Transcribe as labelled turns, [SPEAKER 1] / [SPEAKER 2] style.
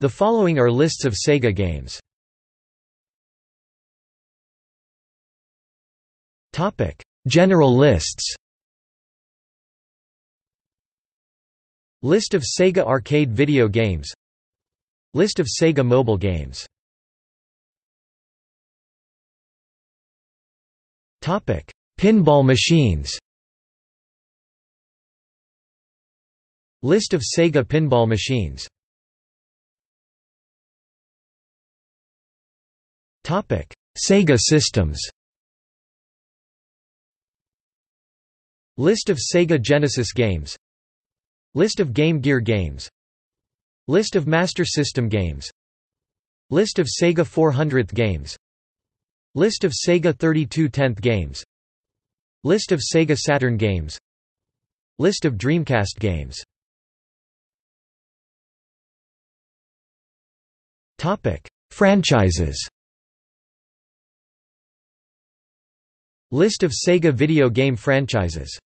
[SPEAKER 1] The following are lists of Sega games. General lists. List of Sega arcade video games. List of Sega mobile games. Pinball machines. List of Sega pinball machines. Sega systems. List of Sega Genesis games. List of Game Gear games. List of Master System games. List of Sega 400th games. List of Sega 3210th games. List of Sega Saturn games. List of Dreamcast games. Franchises. List of Sega video game franchises.